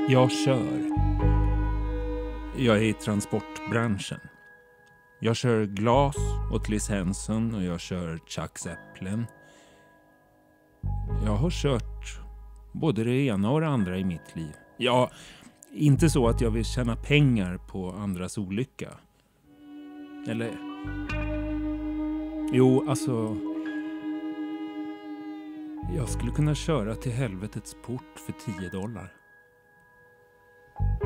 Jag kör. Jag är i transportbranschen. Jag kör glas åt Liz Henson och jag kör Chucks äpplen. Jag har kört både det ena och det andra i mitt liv. Ja, inte så att jag vill tjäna pengar på andras olycka. Eller... Jo, alltså... Jag skulle kunna köra till helvetets port för $10.